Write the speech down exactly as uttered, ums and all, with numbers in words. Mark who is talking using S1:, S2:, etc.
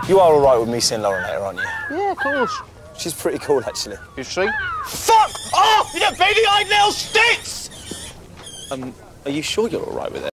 S1: You are all right with me seeing Lauren later, aren't you?
S2: Yeah, of course.
S1: She's pretty cool, actually.
S2: You see?
S1: Fuck off, you baby-eyed little sticks! Um, are you sure you're all right with it?